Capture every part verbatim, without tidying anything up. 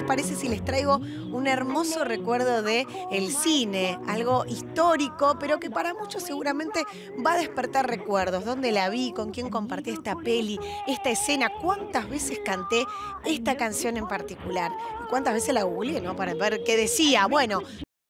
les parece si les traigo un hermoso recuerdo de el cine? Algo histórico, pero que para muchos seguramente va a despertar recuerdos. ¿Dónde la vi? ¿Con quién compartí esta peli? Esta escena. ¿Cuántas veces canté esta canción en particular? ¿Y cuántas veces la googleé, no? Para ver qué decía. Bueno.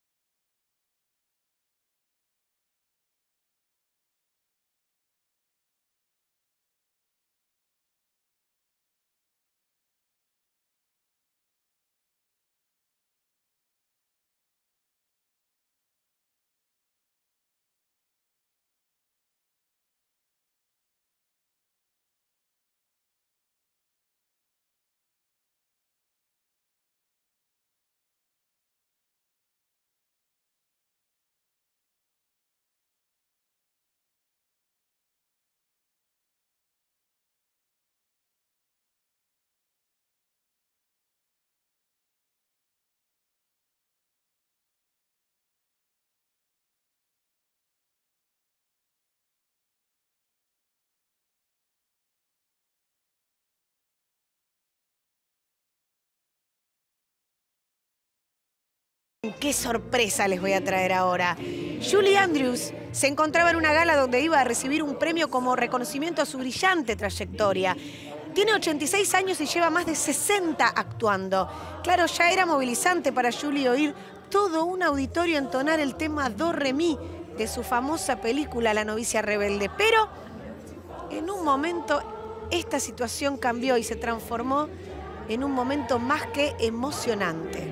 ¡Qué sorpresa les voy a traer ahora! Julie Andrews se encontraba en una gala donde iba a recibir un premio como reconocimiento a su brillante trayectoria. Tiene ochenta y seis años y lleva más de sesenta actuando. Claro, ya era movilizante para Julie oír todo un auditorio entonar el tema Do Re Mi de su famosa película La novicia rebelde. Pero en un momento esta situación cambió y se transformó en un momento más que emocionante.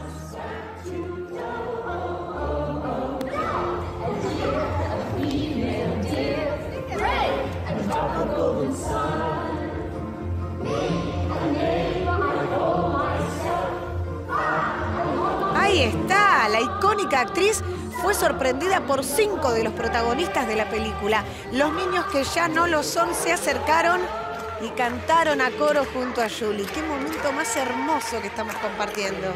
Ahí está, la icónica actriz fue sorprendida por cinco de los protagonistas de la película. Los niños que ya no lo son se acercaron y cantaron a coro junto a Julie. Qué momento más hermoso que estamos compartiendo.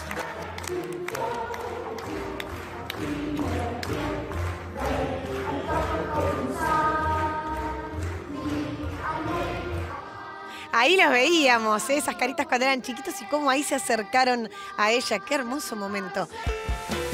Ahí las veíamos, ¿eh? Esas caritas cuando eran chiquitos y cómo ahí se acercaron a ella. Qué hermoso momento.